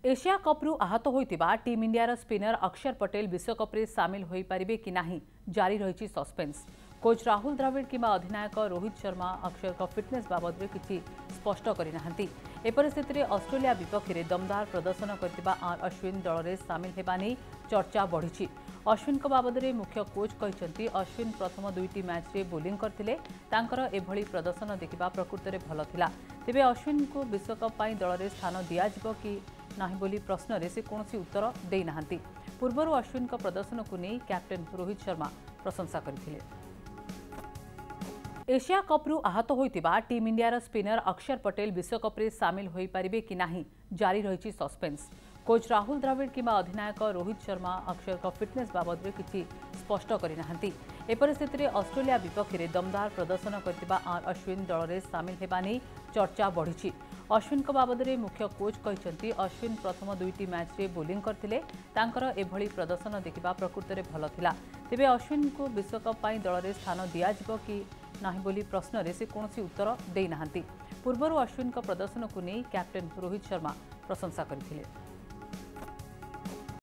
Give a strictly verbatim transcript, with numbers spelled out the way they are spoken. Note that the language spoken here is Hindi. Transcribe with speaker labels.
Speaker 1: एशिया कप्रु आहत होइतिबा टीम इंडियार स्पिनर अक्षर पटेल विश्वकप रे सामिल होई पारिबे कि नाही जारी रहिछि सस्पेंस। कोच राहुल द्रविड़ किंबा अधिनायक रोहित शर्मा अक्षर का फिटनेस बाबद में किसी स्पष्ट करनाहांती। ए परिस्थिति में ऑस्ट्रेलिया विपक्ष में दमदार प्रदर्शन करथिबा आर अश्विन दल में सामिल हेबा नै चर्चा बढ़ी। अश्विन को बाबद में मुख्य कोच कहते अश्विन प्रथम दुईटी मैच रे बोलिंग करथिले, तांकर एभली प्रदर्शन देखिबा प्रकृत में भल थिला। तेबे अश्विन को विश्वकप पई दल में स्थान दियाजिबो कि नाही बोली प्रश्न रे से कोनोसी उत्तर देई नाहांती। पूर्वरु अश्विन को प्रदर्शन को नहीं कैप्टेन रोहित शर्मा प्रशंसा करथिले। एशिया कप्रु आहत होइतिबा टीम इंडियार स्पिनर अक्षर पटेल विश्वकप रे सामिल होई पारिबे कि नाही जारी रहिछि सस्पेंस। कोच राहुल द्रविड़ किंबा अधिनायक रोहित शर्मा अक्षर का फिटनेस बाबद में किसी स्पष्ट करनाहांती। ए परिस्थिति में ऑस्ट्रेलिया विपक्ष में दमदार प्रदर्शन करथिबा आर अश्विन दल में सामिल हेबा नै चर्चा बढ़ी। अश्विन को बाबद में मुख्य कोच कहते अश्विन प्रथम दुईटी मैच रे बोलिंग करथिले, तांकर एभली प्रदर्शन देखिबा प्रकृत में भल थिला। तेबे अश्विन को विश्वकप पई दल में स्थान दियाजिबो कि नाही बोली प्रश्न रे से कोनोसी उत्तर देई नाहांती। पूर्वरु अश्विन को प्रदर्शन को नहीं कैप्टेन रोहित शर्मा प्रशंसा करथिले।